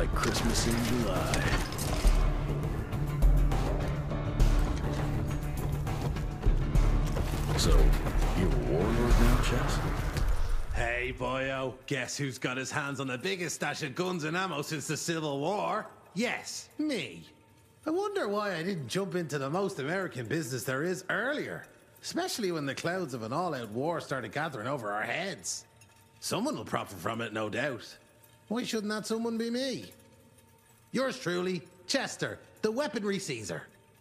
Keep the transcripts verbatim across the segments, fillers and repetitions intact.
like Christmas in July. So, you a warlord now, Chess? Hey, boyo. Guess who's got his hands on the biggest stash of guns and ammo since the Civil War? Yes, me. I wonder why I didn't jump into the most American business there is earlier. Especially when the clouds of an all-out war started gathering over our heads. Someone will profit from it, no doubt. Why shouldn't that someone be me? Yours truly, Chester, the weaponry Caesar.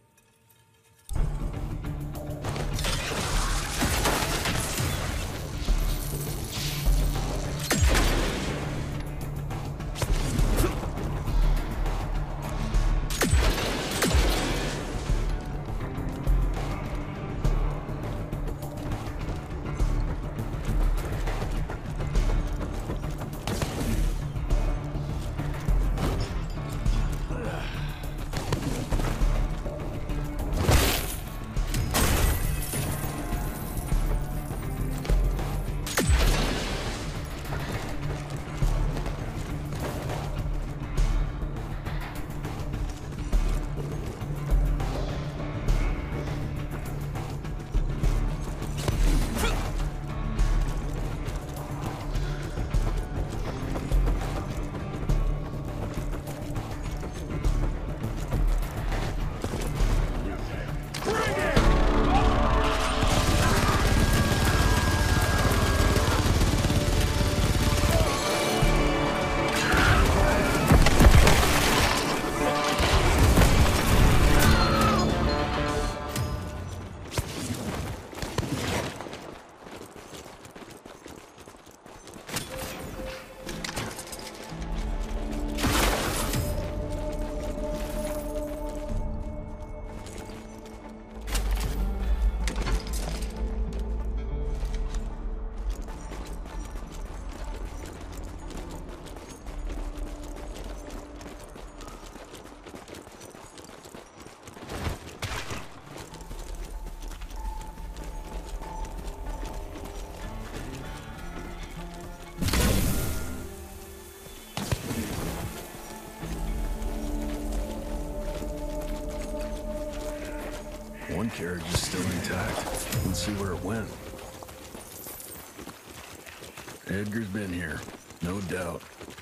One carriage is still intact. Let's see where it went. Edgar's been here, no doubt.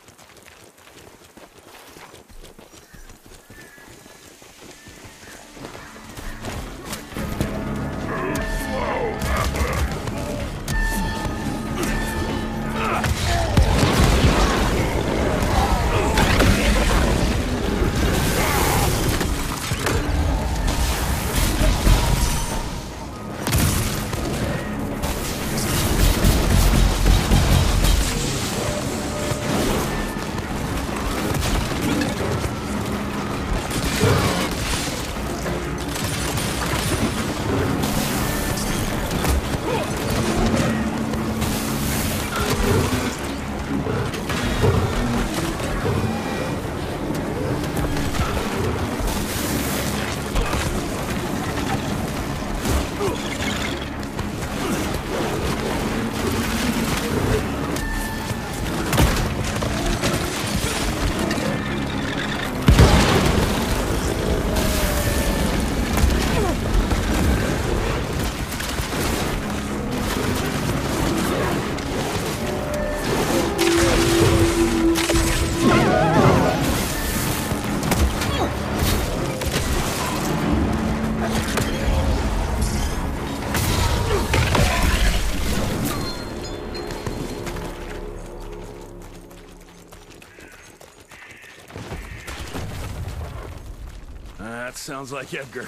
That sounds like Edgar.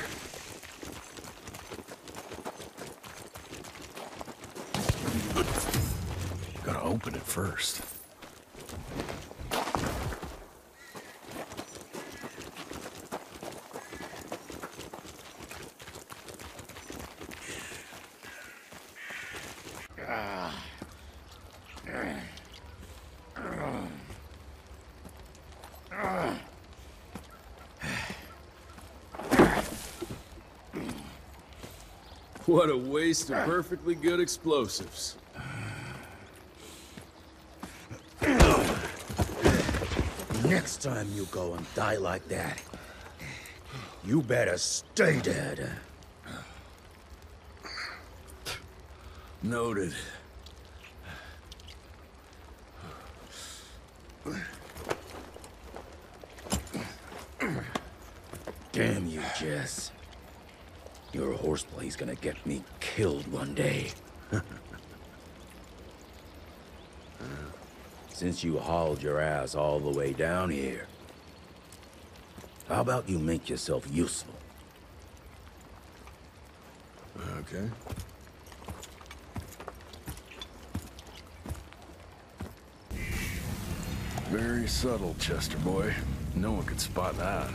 Gotta open it first. What a waste of perfectly good explosives. Next time you go and die like that, you better stay dead. Noted. Damn you, Jess. Your horseplay's gonna get me killed one day. Since you hauled your ass all the way down here, how about you make yourself useful? Okay. Very subtle, Chester boy. No one could spot that.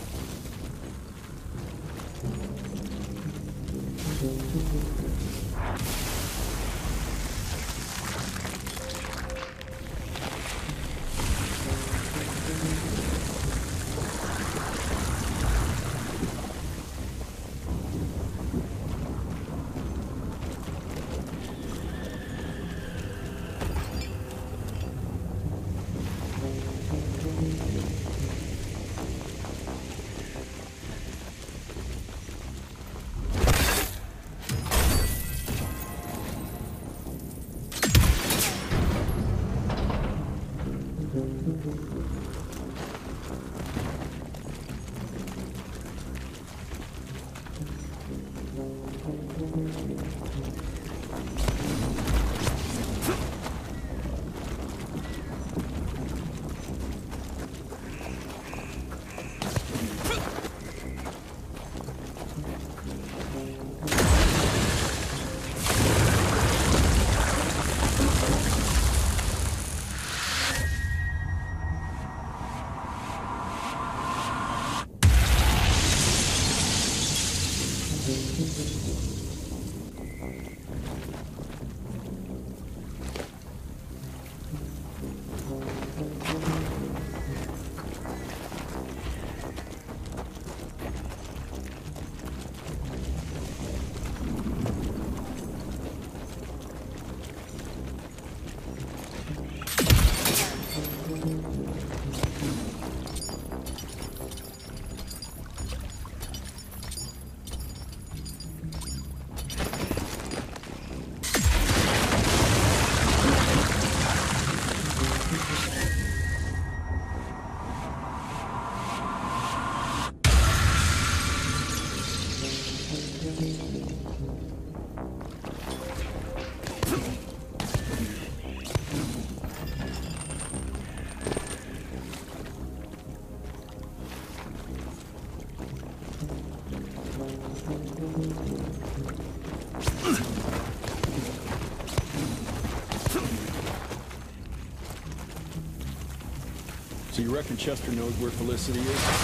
So you reckon Chester knows where Felicity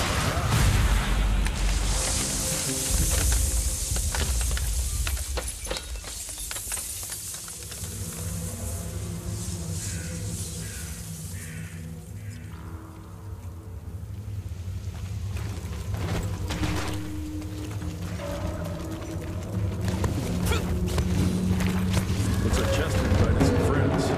is? Looks like Chester invited some friends.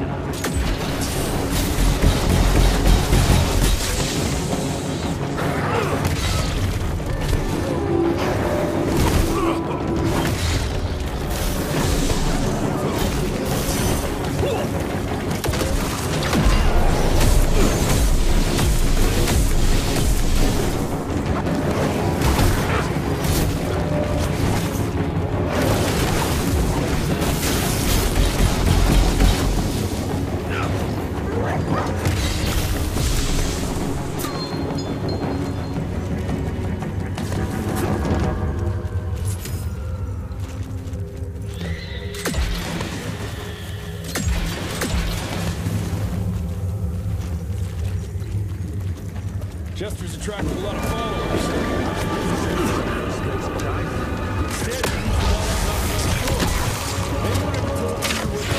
Chester's attracted a lot of followers. Instead, he used to walk out on the shore. They wanted to talk to you with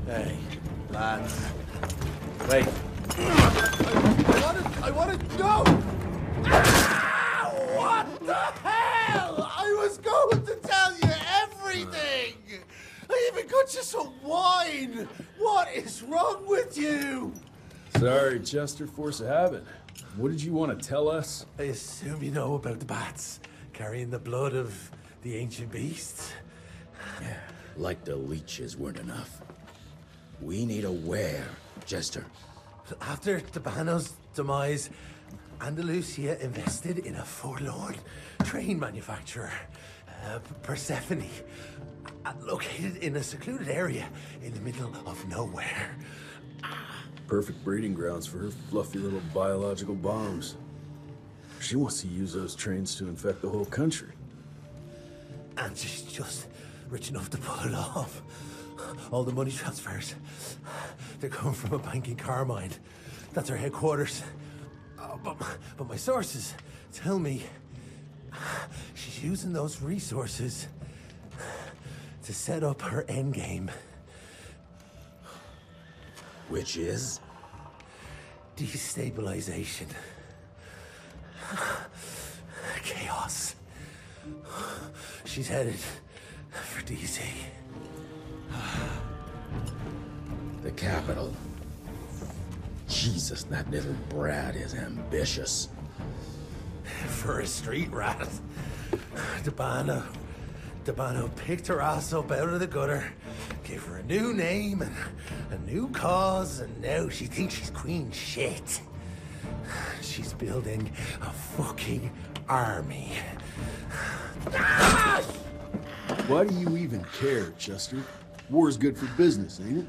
Hey, lads. Wait. I want to... I want to... No! Ah, what the hell? I was going to tell you everything! I even got you some wine! What is wrong with you? Sorry, Chester, force of habit. What did you want to tell us? I assume you know about the bats, carrying the blood of the ancient beasts. Yeah, like the leeches weren't enough. We need a where, Chester. After Tabano's demise, Andalusia invested in a forlorn train manufacturer, uh, Persephone, uh, located in a secluded area in the middle of nowhere. Perfect breeding grounds for her fluffy little biological bombs. She wants to use those trains to infect the whole country. And she's just rich enough to pull it off. All the money transfers, they're coming from a bank in Carmine. That's her headquarters. Oh, but, but my sources tell me she's using those resources to set up her endgame. Which is? Destabilization. Chaos. She's headed for D C. The capital. Jesus, that little brat is ambitious. For a street rat. Tabano. Tabano picked her ass up out of the gutter, gave her a new name and a new cause, and now she thinks she's queen shit. She's building a fucking army. Ah! Why do you even care, Chester? War's good for business, ain't it?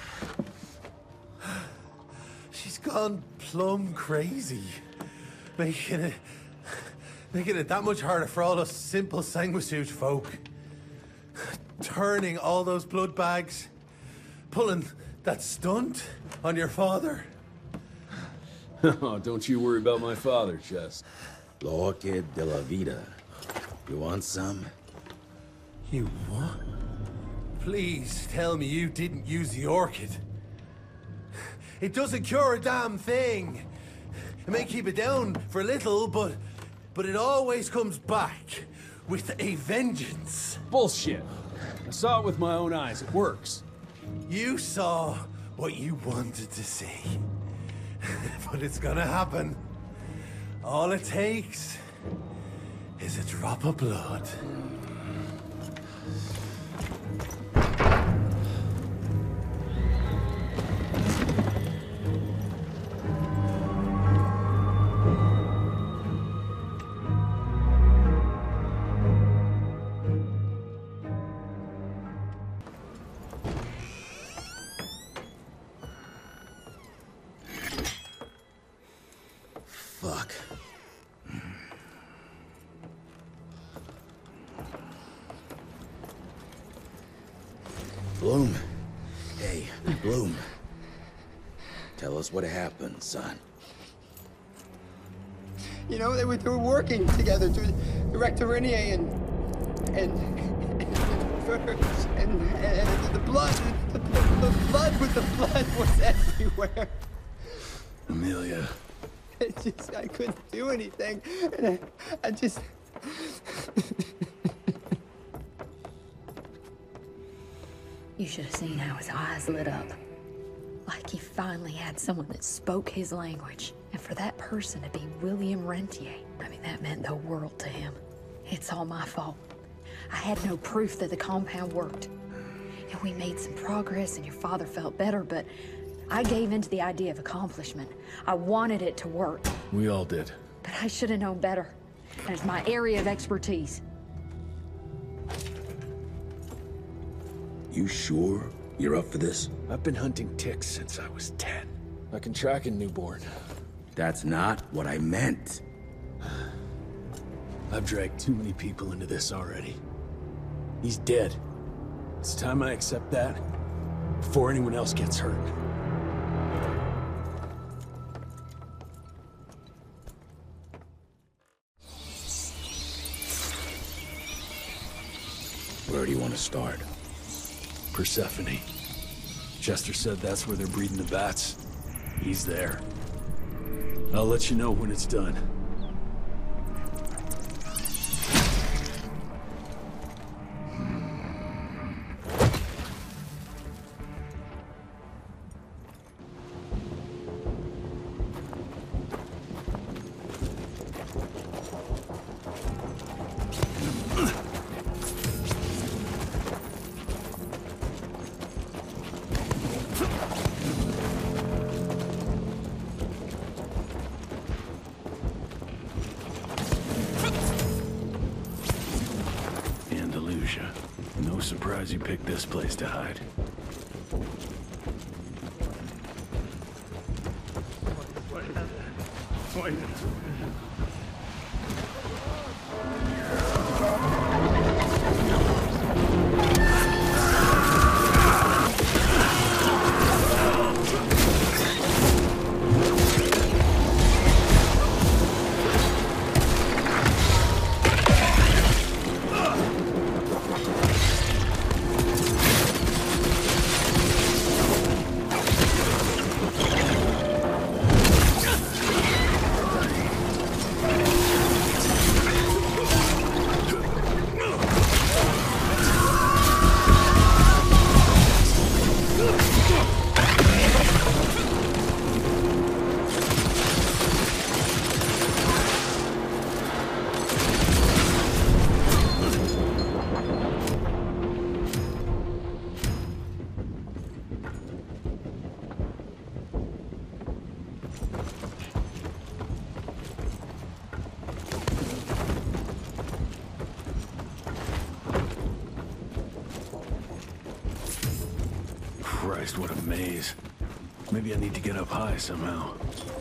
She's gone plumb crazy. Making it... Making it that much harder for all us simple sanguisuge folk. Turning all those blood bags. Pulling that stunt on your father. Oh, don't you worry about my father, Chest. L'orchid de la vida. You want some? You what? Please tell me you didn't use the orchid. It doesn't cure a damn thing. It may keep it down for a little, but... But it always comes back with a vengeance. Bullshit. I saw it with my own eyes. It works. You saw what you wanted to see. But it's gonna happen. All it takes is a drop of blood. Fuck. Bloom. Hey, Bloom. Tell us what happened, son. You know, they were, they were working together to direct Rentier and and and, and, and the blood, the, the, the blood with the blood was everywhere. Amelia. I just, I couldn't do anything, and I, I just. You should have seen how his eyes lit up. Like he finally had someone that spoke his language. And for that person to be William Rentier, I mean, that meant the world to him. It's all my fault. I had no proof that the compound worked. And we made some progress and your father felt better, but I gave in to the idea of accomplishment. I wanted it to work. We all did. But I should have known better. And it's my area of expertise. You sure you're up for this? I've been hunting ticks since I was ten. I can track a newborn. That's not what I meant. I've dragged too many people into this already. He's dead. It's time I accept that before anyone else gets hurt. Where do you want to start? Persephone. Chester said that's where they're breeding the bats. He's there. I'll let you know when it's done. No surprise you picked this place to hide. Christ, what a maze. Maybe I need to get up high somehow.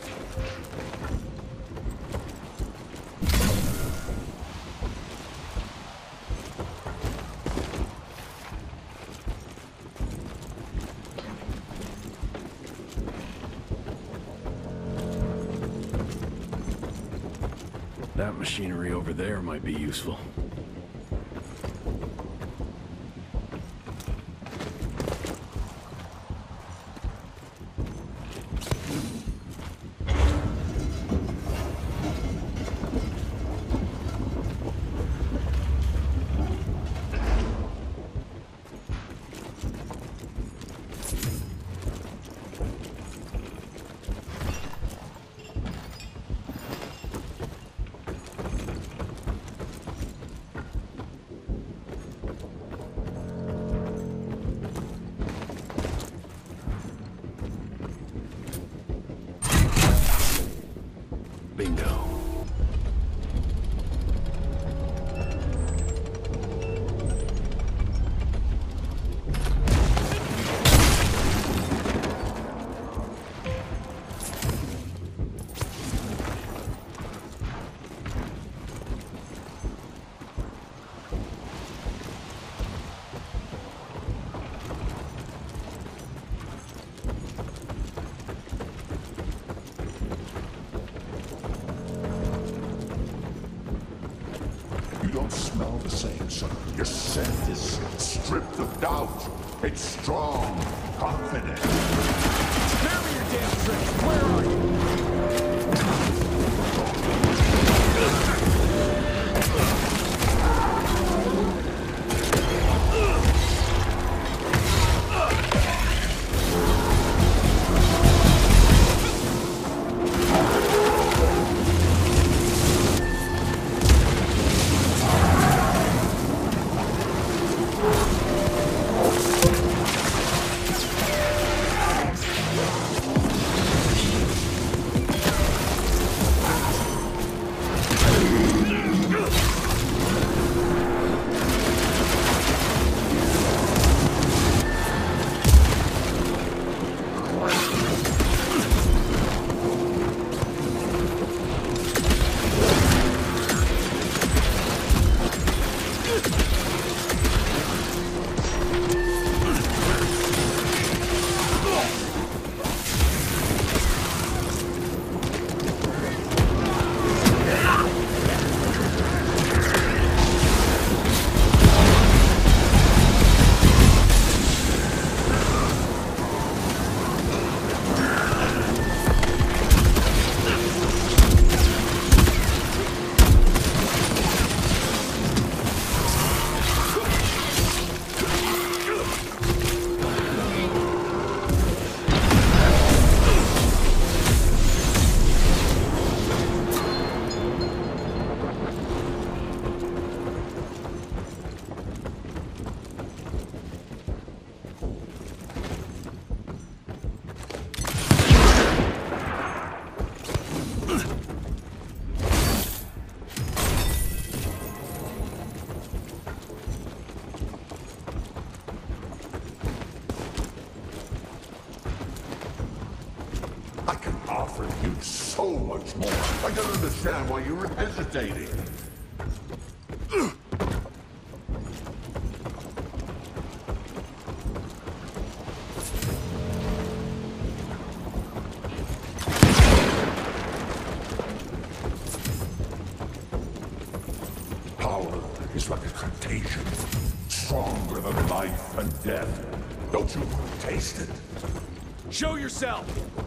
That machinery over there might be useful. Bingo. You don't smell the same, son. Your scent is stripped of doubt. It's strong, confident. Spare me your damn tricks! Where are you? doing so much more. I don't understand why you're hesitating. Power is like a contagion, stronger than life and death. Don't you taste it? Show yourself!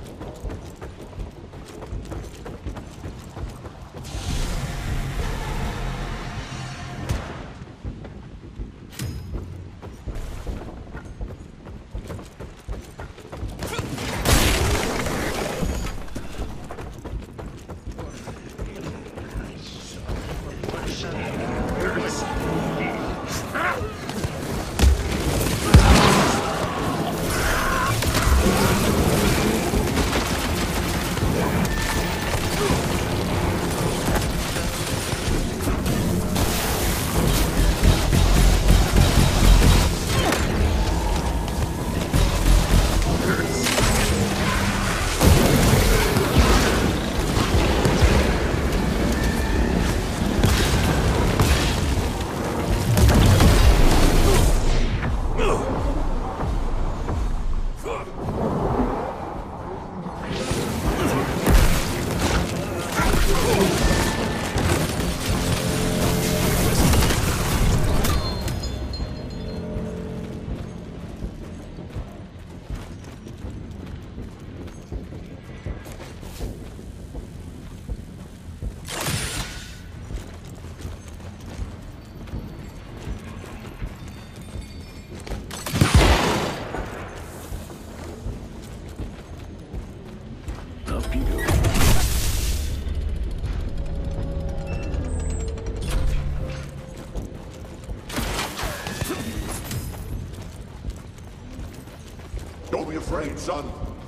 Don't be afraid, son.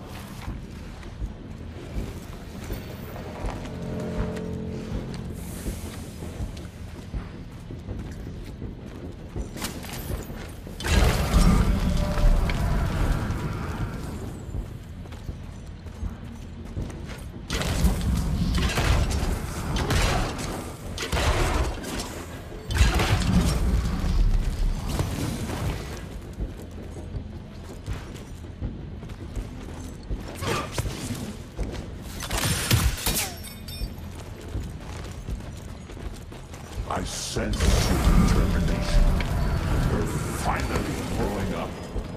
I sense your determination. You're finally growing up.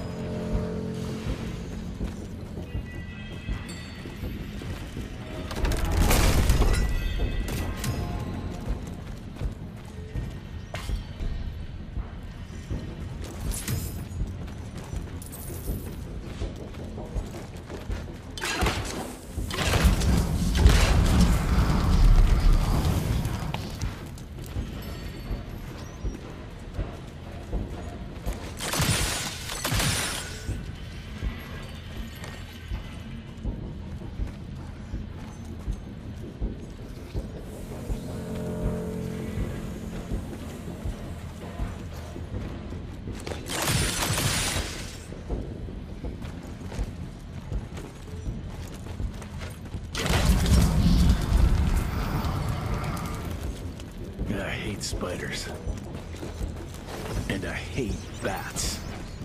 I hate spiders. And I hate bats.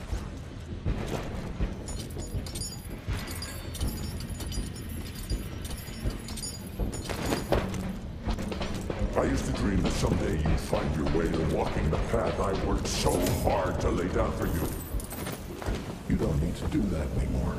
I used to dream that someday you'd find your way to walking the path I worked so hard to lay down for you. You don't need to do that anymore.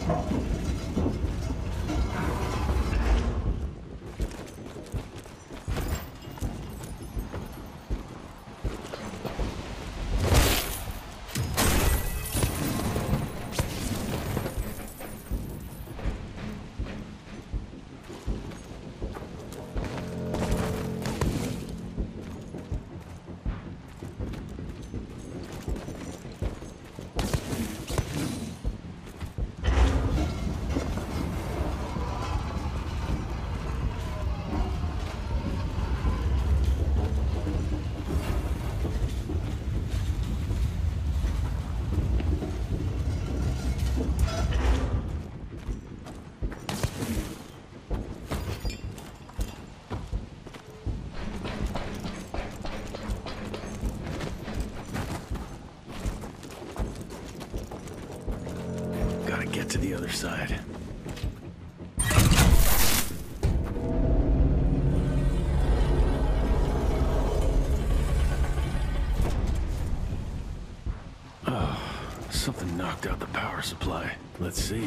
Get to the other side. Oh, something knocked out the power supply. Let's see.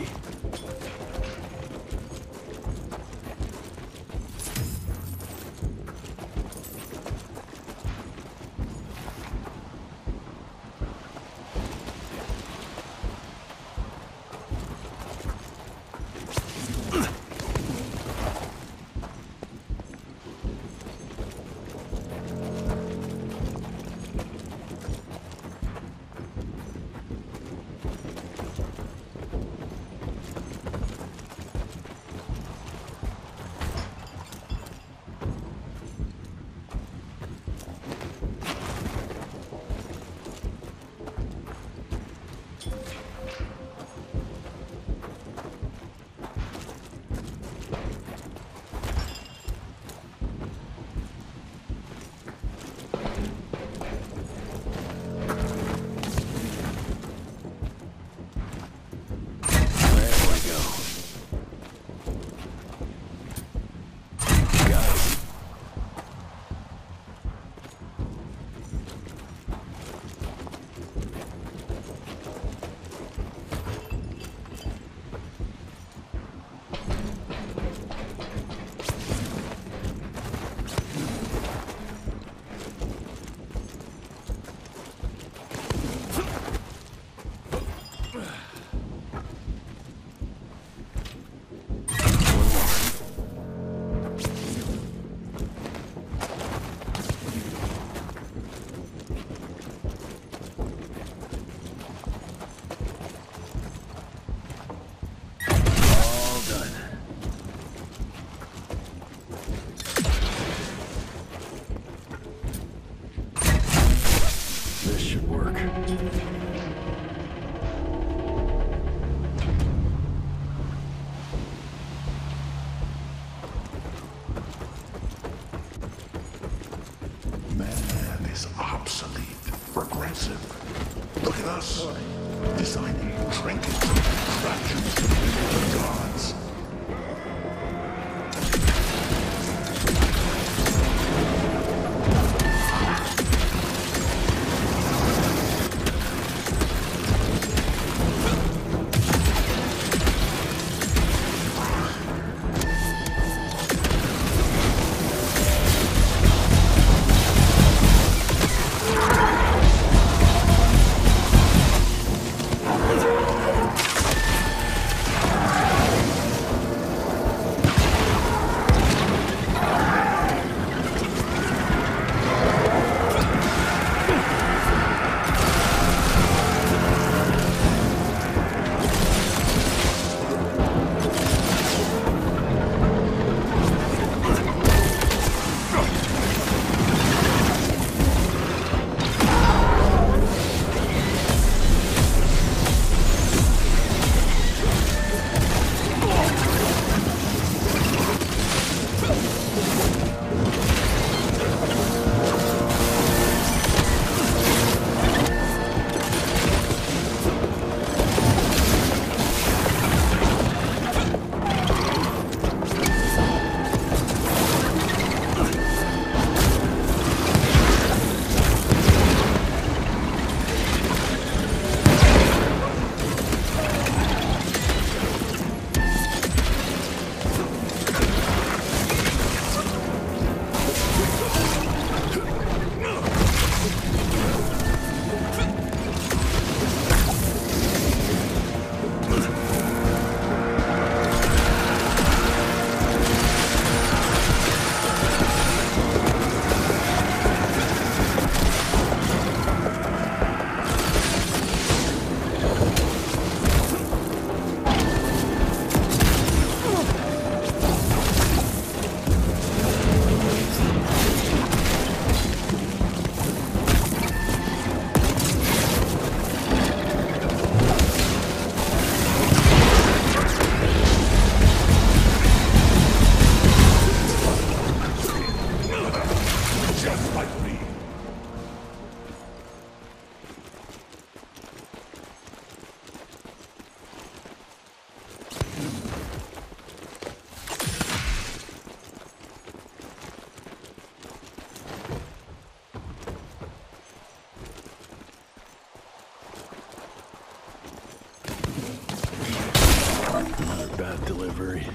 Bad delivery.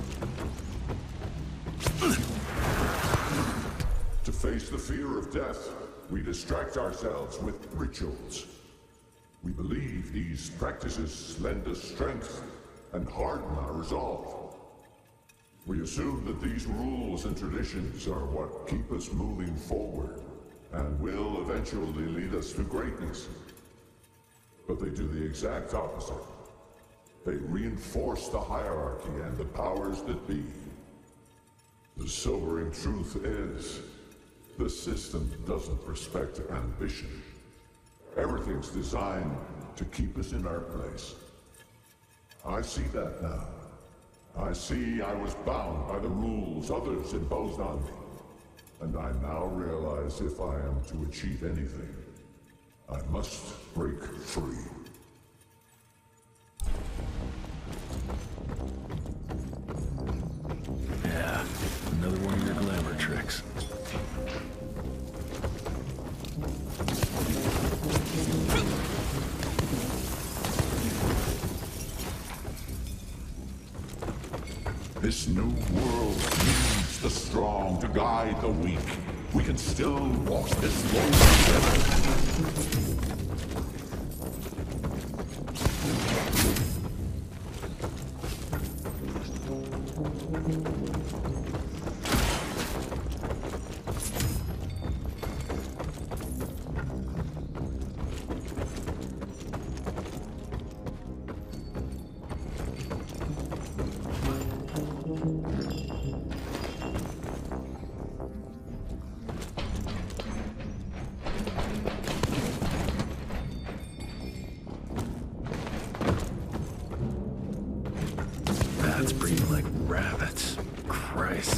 To face the fear of death, we distract ourselves with rituals. We believe these practices lend us strength and harden our resolve. We assume that these rules and traditions are what keep us moving forward and will eventually lead us to greatness. But they do the exact opposite. They reinforce the hierarchy and the powers that be. The sobering truth is, the system doesn't respect ambition. Everything's designed to keep us in our place. I see that now. I see I was bound by the rules others imposed on me. And I now realize if I am to achieve anything, I must break free. Yeah, another one of your glamour tricks. This new world needs the strong to guide the weak. We can still walk this road together. That's breathing like rabbits. Christ.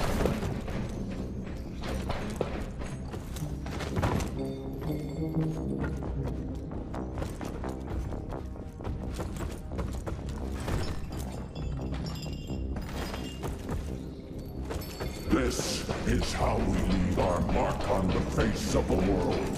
This is how we leave our mark on the face of the world.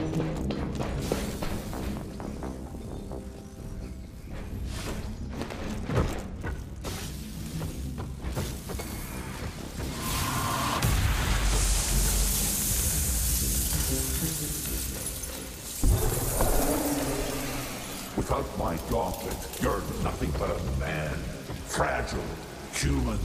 Without my gauntlet, you're nothing but a man. Fragile, human.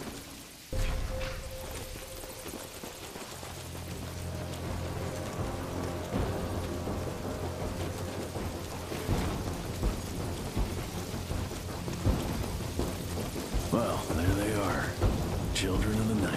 Well, there they are. Children of the night.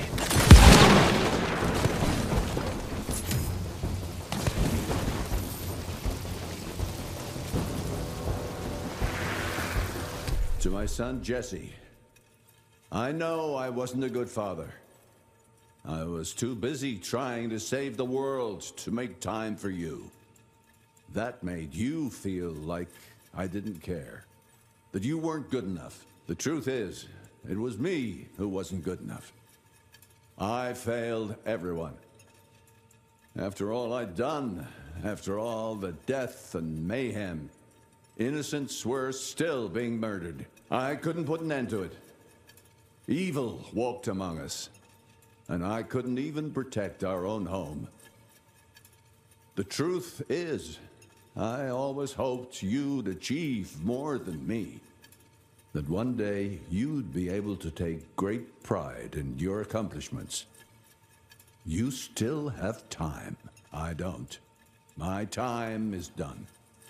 To my son, Jesse. I know I wasn't a good father. I was too busy trying to save the world to make time for you. That made you feel like I didn't care. That you weren't good enough. The truth is, it was me who wasn't good enough. I failed everyone. After all I'd done, after all the death and mayhem, innocents were still being murdered. I couldn't put an end to it. Evil walked among us, and I couldn't even protect our own home. The truth is, I always hoped you'd achieve more than me. That one day you'd be able to take great pride in your accomplishments. You still have time. I don't. My time is done.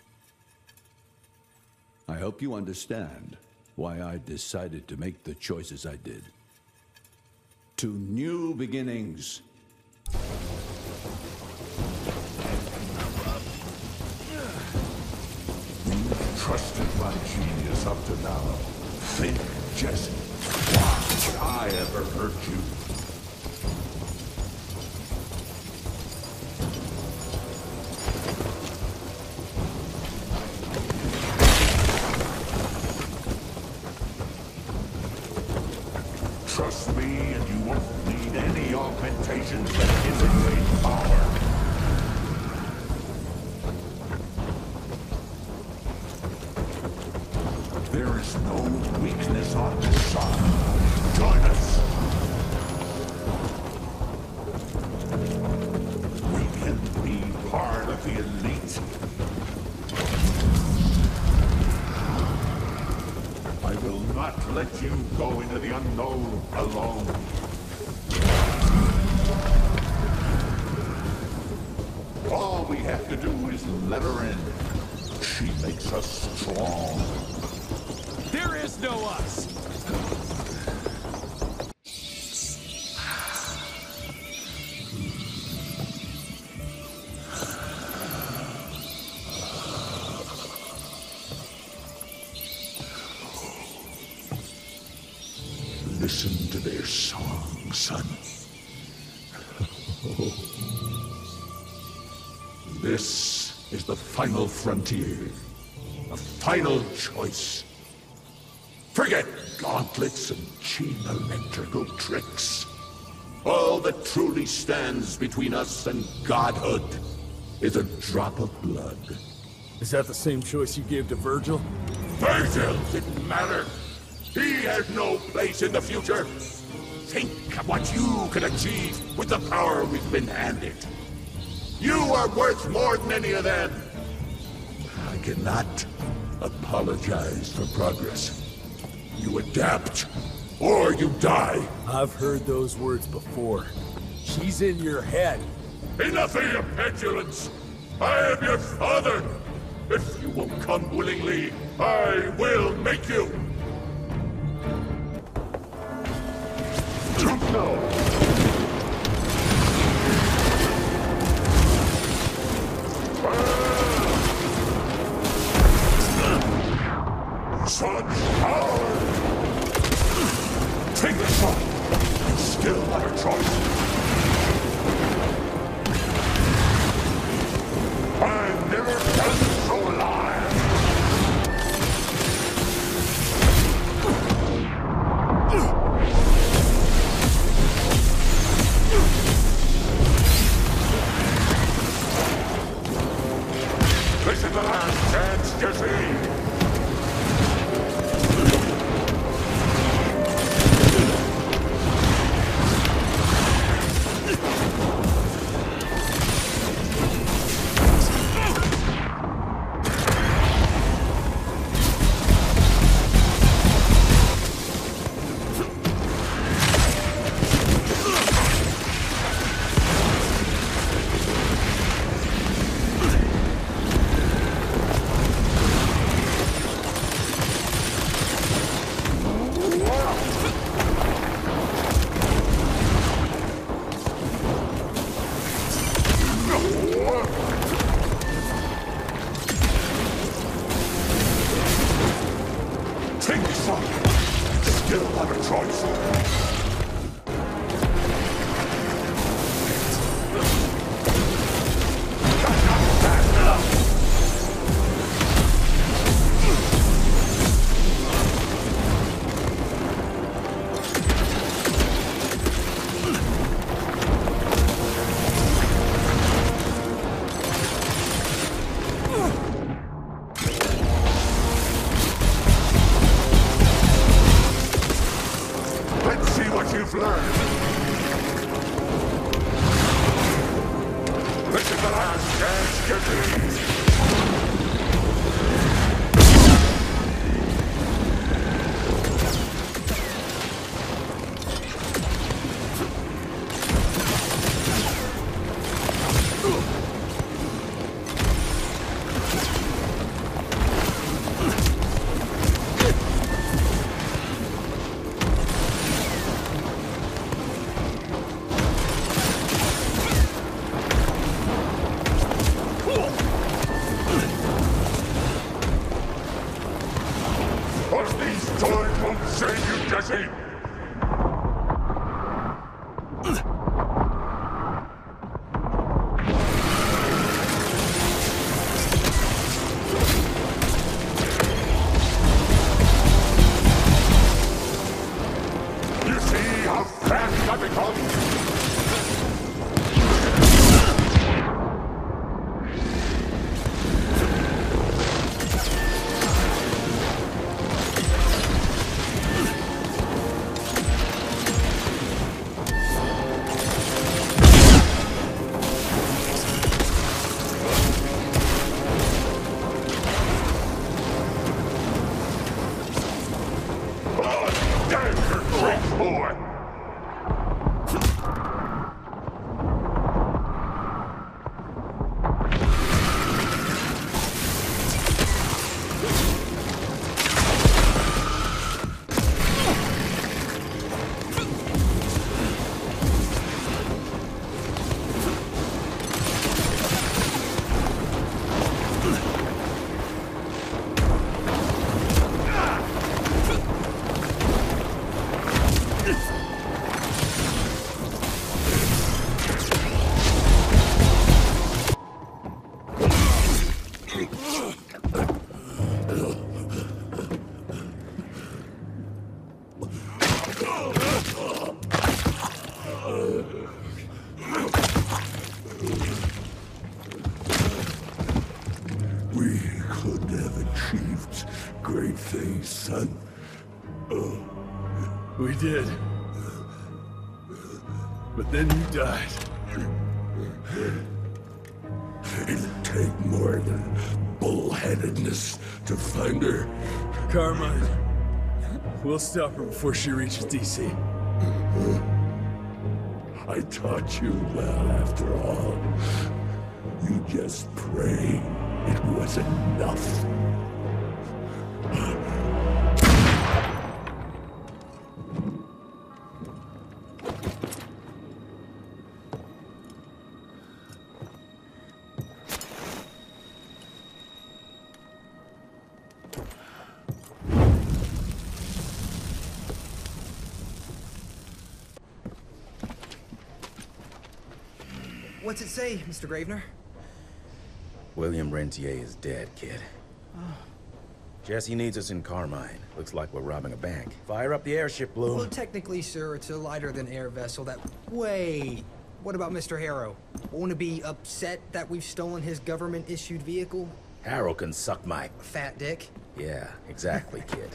I hope you understand why I decided to make the choices I did. To new beginnings. You've trusted my genius up to now. Think, Jesse. Why would I ever hurt you? Trust me, and you won't need any augmentations that isn't great power. There is no weakness on will not let you go into the unknown alone. All we have to do is let her in. She makes us strong. There is no us! Listen to their song, son. This is the final frontier. A final choice. Forget gauntlets and cheap electrical tricks. All that truly stands between us and godhood is a drop of blood. Is that the same choice you gave to Virgil? Virgil didn't matter. He has no place in the future. Think of what you can achieve with the power we've been handed. You are worth more than any of them. I cannot apologize for progress. You adapt, or you die. I've heard those words before. She's in your head. Enough of your petulance. I am your father. If you won't come willingly, I will make you. Jump now. Such power! Take the shot! You still have a choice. I've never felt so alive! This is the last chance, Jesse! Staggered, great boy! We could have achieved great things, son. Oh. We did. But then you died. It'd take more than bullheadedness to find her. Carmine, we'll stop her before she reaches D C. I taught you well after all. You just pray it was enough. What's it say, Mister Gravener? William Rentier is dead, kid. Oh. Jesse needs us in Carmine. Looks like we're robbing a bank. Fire up the airship, Bloom. Well, technically, sir, it's a lighter-than-air vessel that... Wait! What about Mister Harrow? Won't it be upset that we've stolen his government-issued vehicle? Harrow can suck my... Fat dick? Yeah, exactly, kid.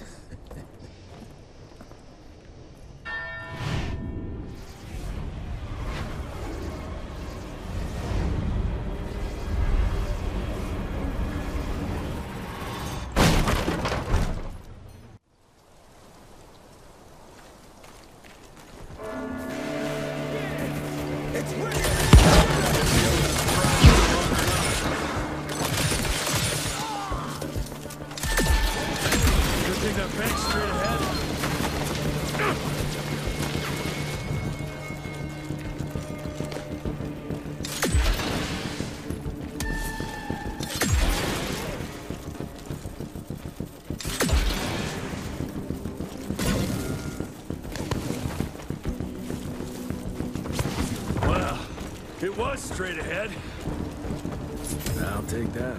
It was straight ahead. I'll take that.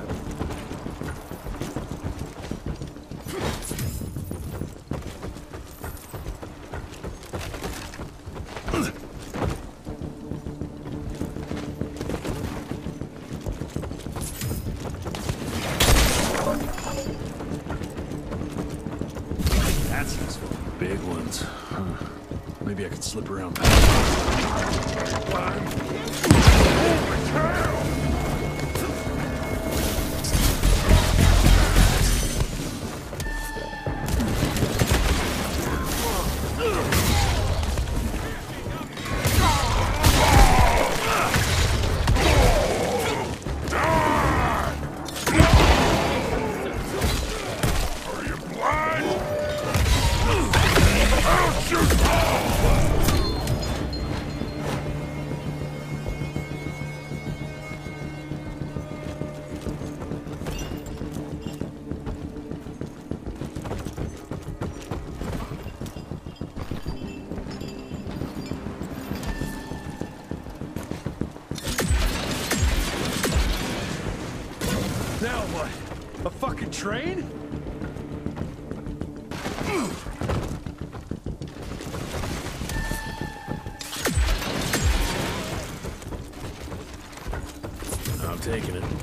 That's useful. Big ones. Huh. Maybe I could slip around past. Now what? A fucking train? I'm taking it.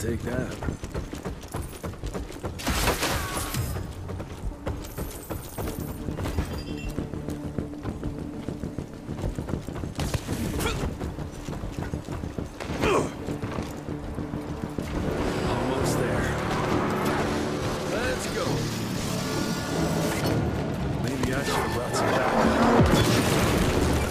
take that. Almost there. Let's go. Maybe I should have brought some back.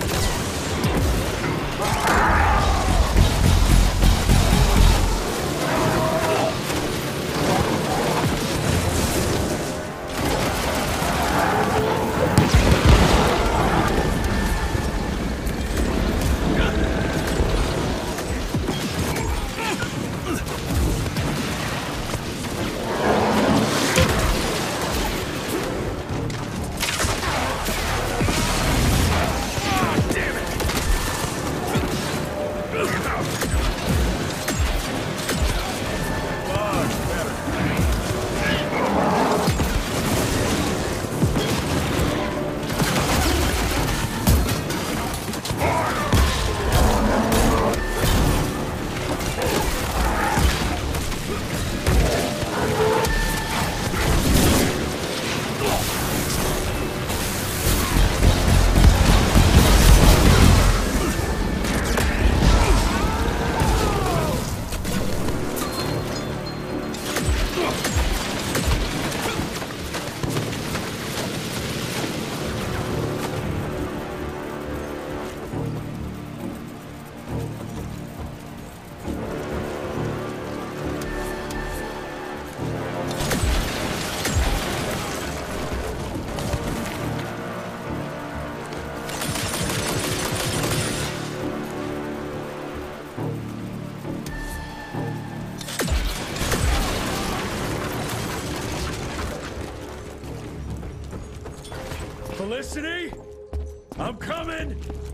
Felicity? I'm coming!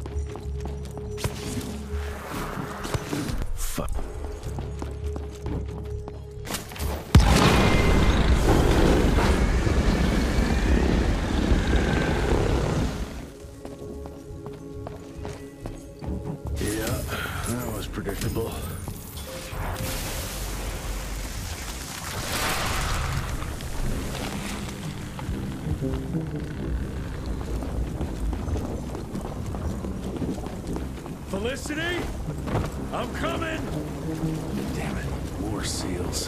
Fuck. Yeah, that was predictable. Felicity? I'm coming! Damn it, more seals.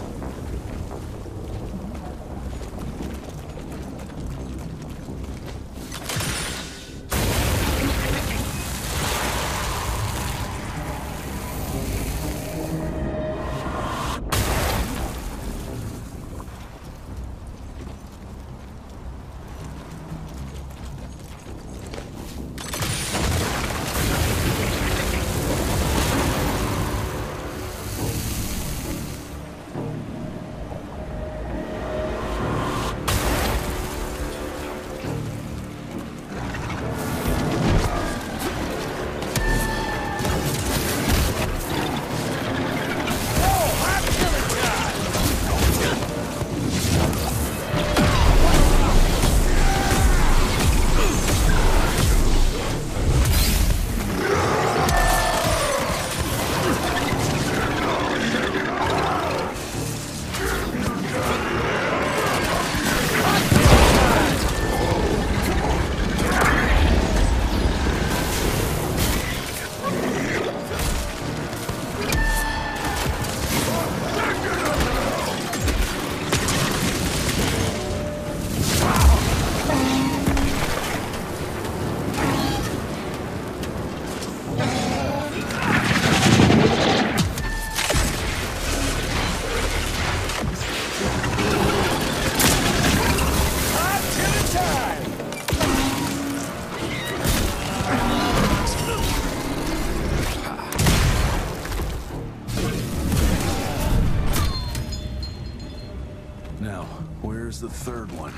Now, where's the third one?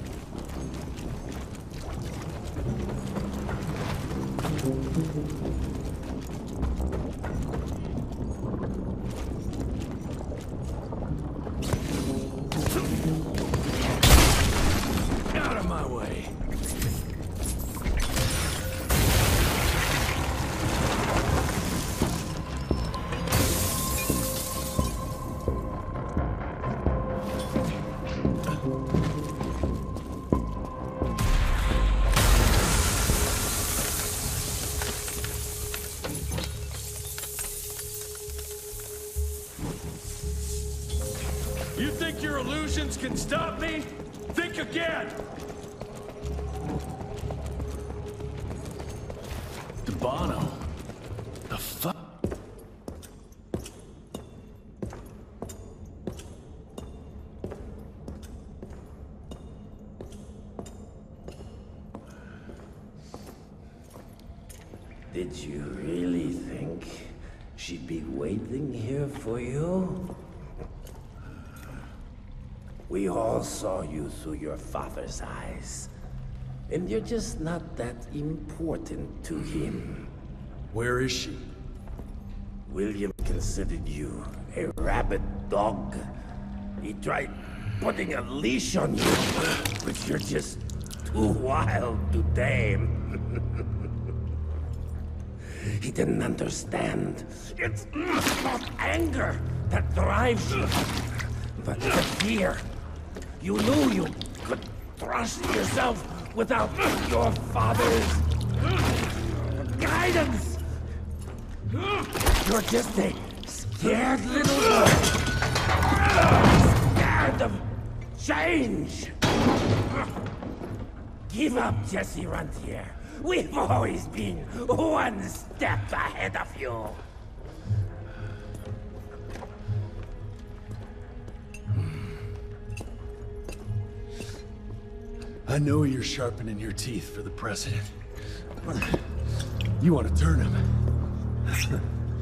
Out of my way. You think your illusions can stop me? Think again! DeBono. The fuck? Did you really think she'd be waiting here for you? We all saw you through your father's eyes. And you're just not that important to him. Where is she? William considered you a rabid dog. He tried putting a leash on you, but you're just too wild to tame. He didn't understand. It's not anger that drives you, but the fear. You knew you could trust yourself without your father's guidance. You're just a scared little boy. Scared of change. Give up, Jesse Rentier. We've always been one step ahead of you. I know you're sharpening your teeth for the president. You want to turn him.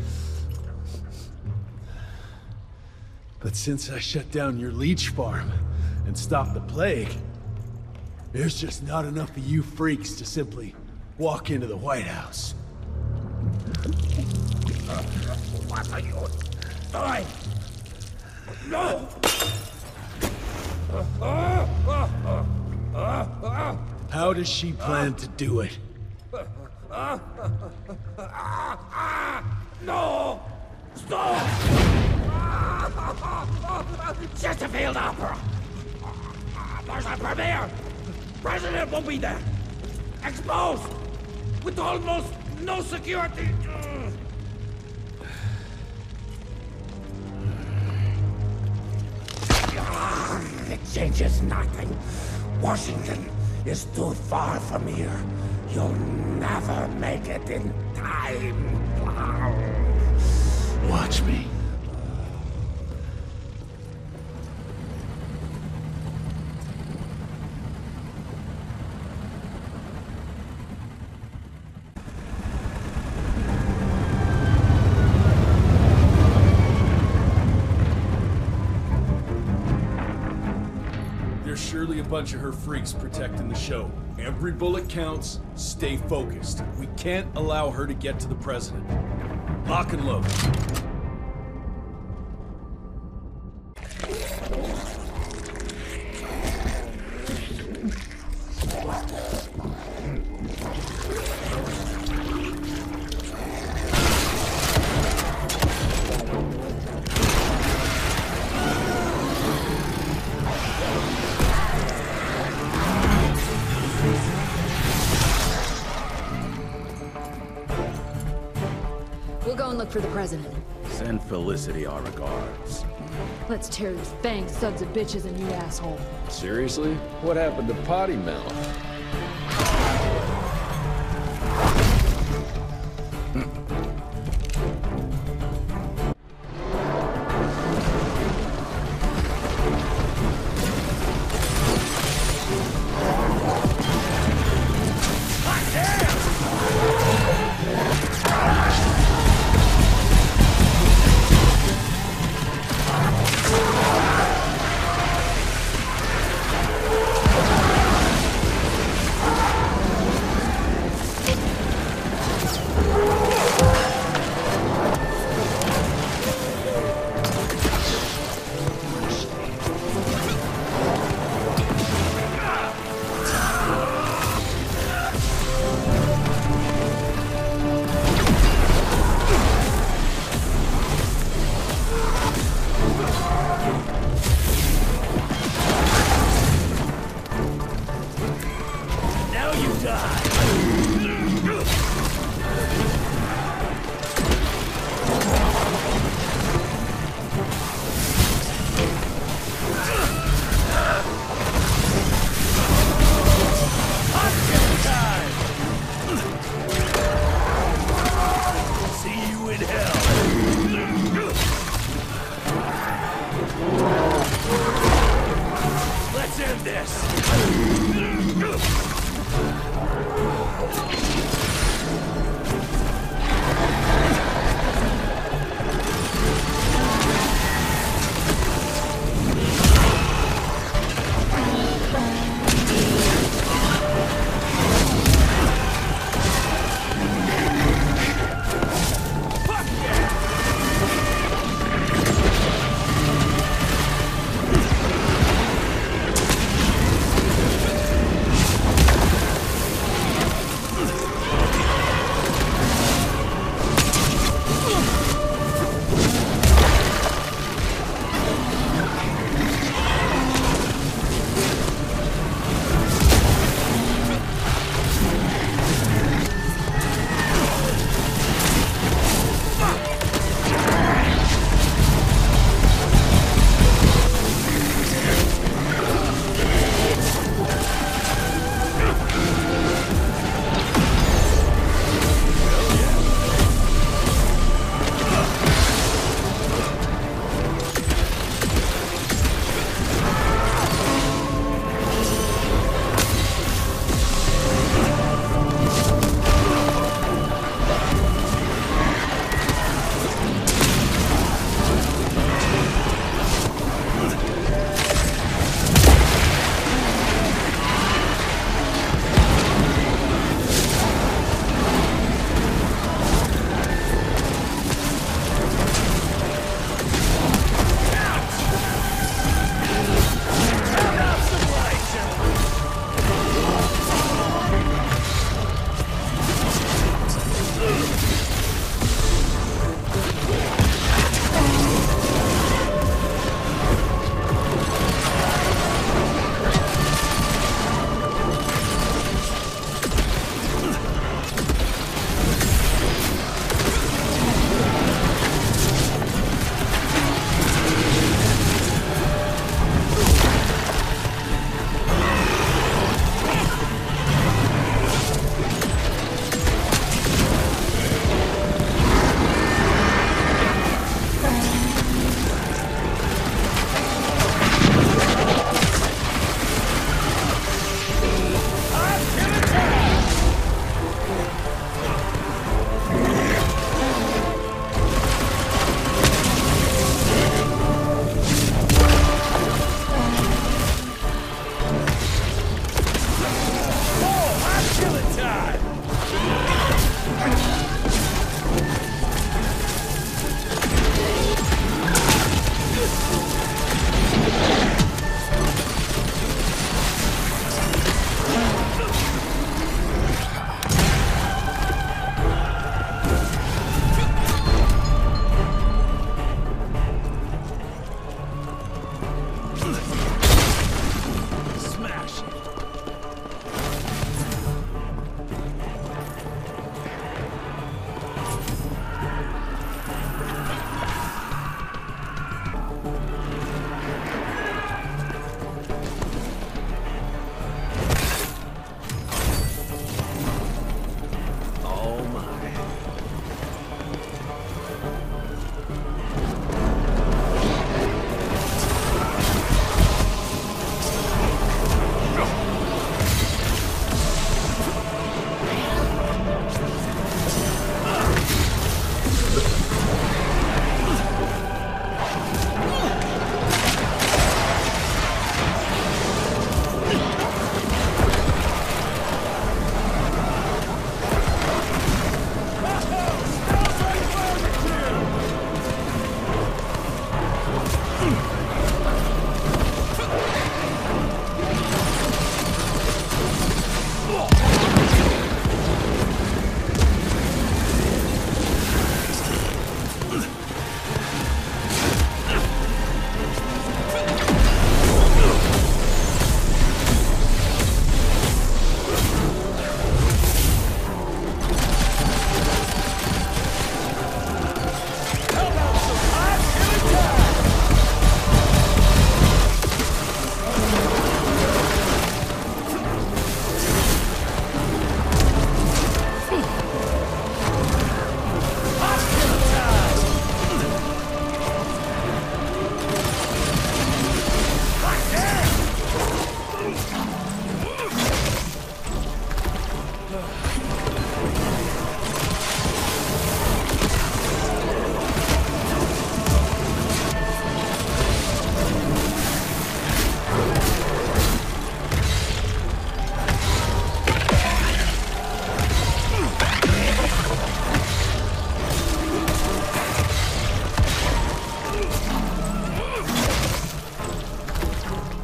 But since I shut down your leech farm and stopped the plague, there's just not enough of you freaks to simply walk into the White House. What are you doing? No! How does she plan to do it? No! Stop! Chesterfield Opera! There's a premiere! President won't be there! Exposed! With almost no security! It changes nothing. Washington is too far from here. You'll never make it in time. Watch me. There's surely a bunch of her freaks protecting the show. Every bullet counts. Stay focused. We can't allow her to get to the president. Lock and load. We'll go and look for the president. Send Felicity our regards. Let's tear these fang sons of bitches a new asshole. Seriously? What happened to Potty Mouth? Ah!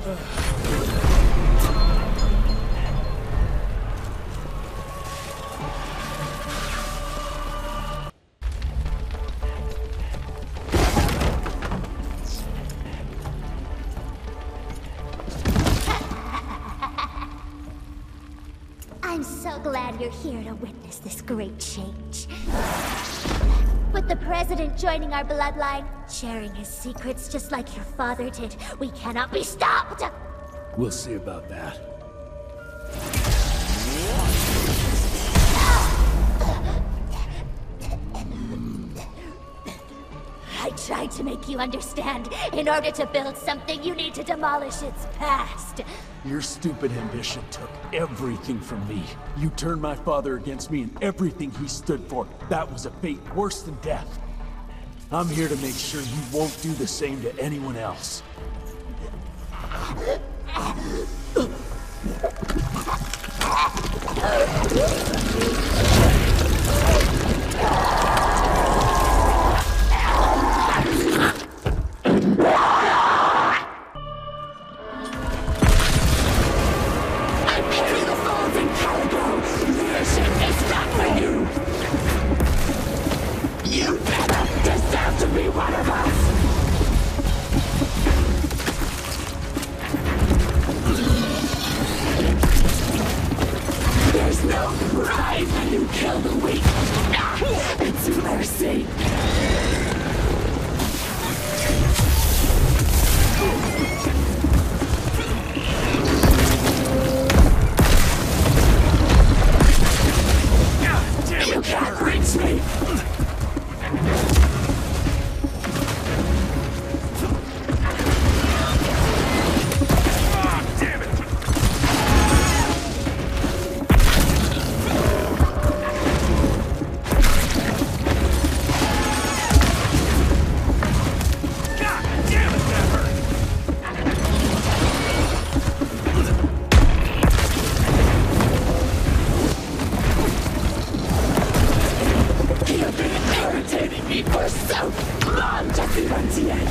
I'm so glad you're here to witness this great change. With the President joining our bloodline, sharing his secrets just like your father did, we cannot be stopped! We'll see about that. I tried to make you understand. In order to build something, you need to demolish its past. Your stupid ambition took everything from me. You turned my father against me and everything he stood for. That was a fate worse than death. I'm here to make sure you won't do the same to anyone else. Jesse Rentier.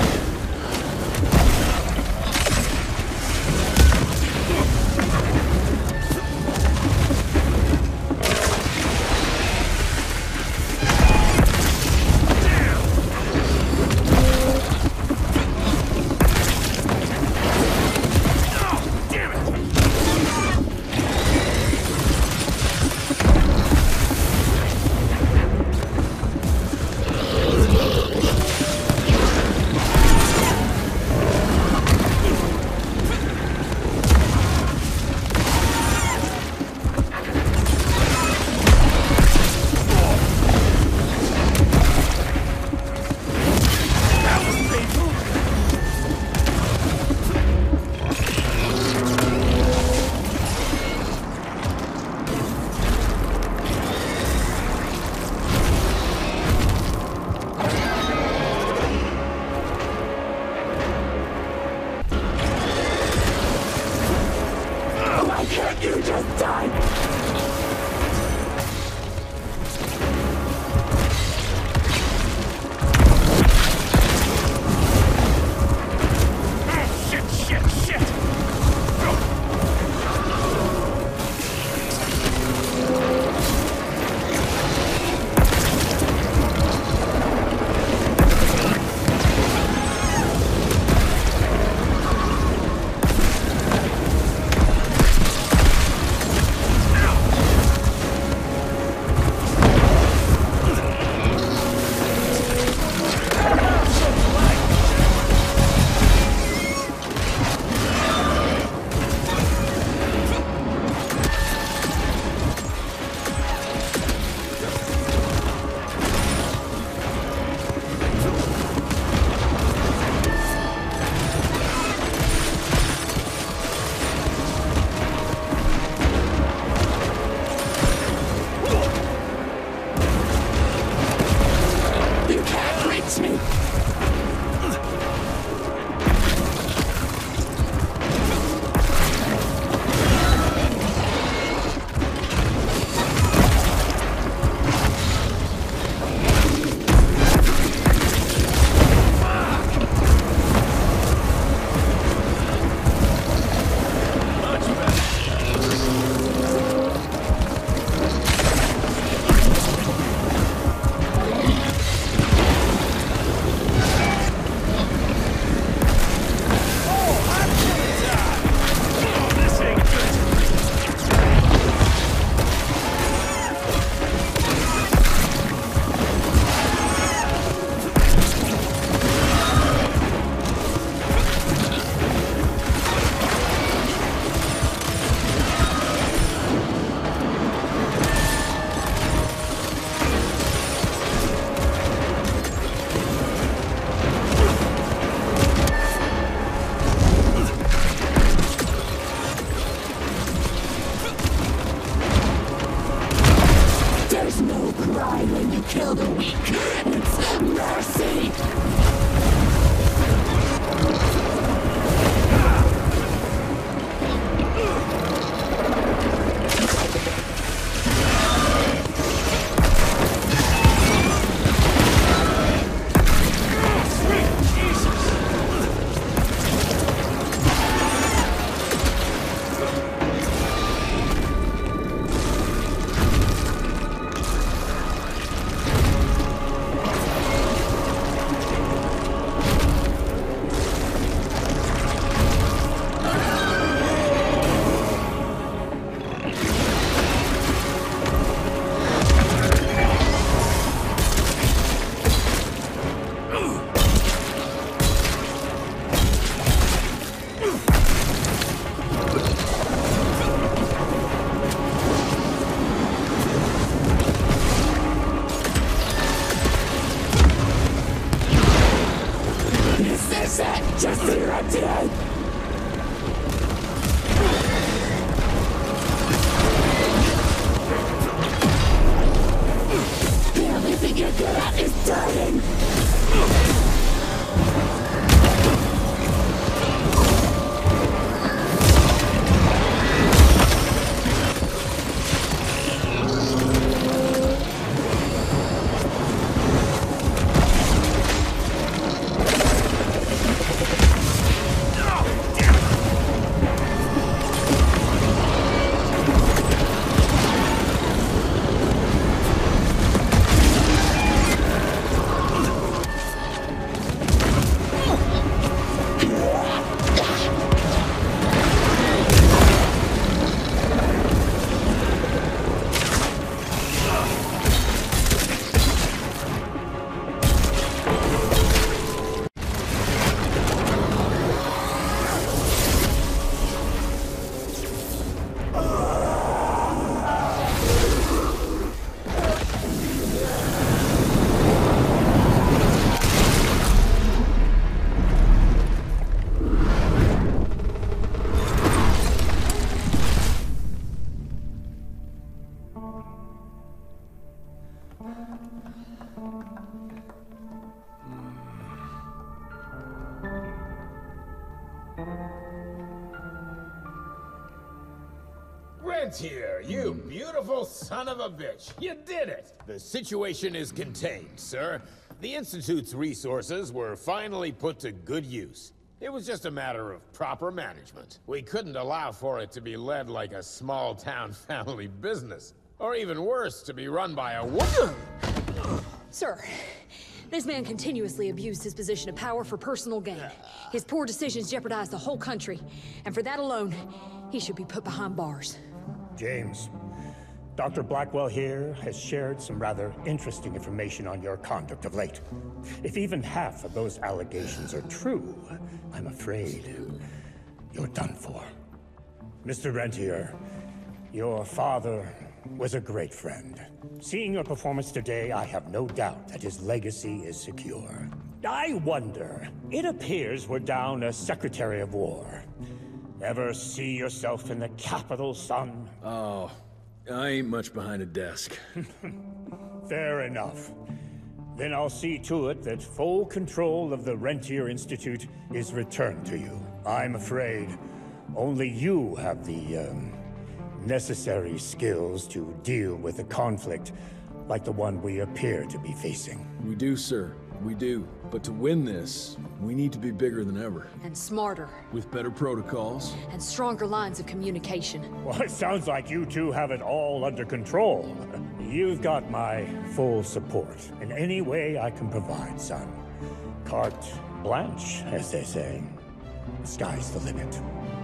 Rentier, you beautiful son of a bitch. You did it. The situation is contained, sir. The Institute's resources were finally put to good use. It was just a matter of proper management. We couldn't allow for it to be led like a small-town family business. Or even worse, to be run by a woman. Sir, this man continuously abused his position of power for personal gain. His poor decisions jeopardized the whole country. And for that alone, he should be put behind bars. James, Doctor Blackwell here has shared some rather interesting information on your conduct of late. If even half of those allegations are true, I'm afraid you're done for. Mister Rentier, your father was a great friend. Seeing your performance today, I have no doubt that his legacy is secure. I wonder, it appears we're down a Secretary of War. Ever see yourself in the capital, son? Oh, I ain't much behind a desk. Fair enough. Then I'll see to it that full control of the Rentier Institute is returned to you. I'm afraid only you have the, um, necessary skills to deal with a conflict like the one we appear to be facing. We do, sir. We do. But to win this, we need to be bigger than ever. And smarter. With better protocols. And stronger lines of communication. Well, it sounds like you two have it all under control. You've got my full support in any way I can provide, son. Carte blanche, as they say. The sky's the limit.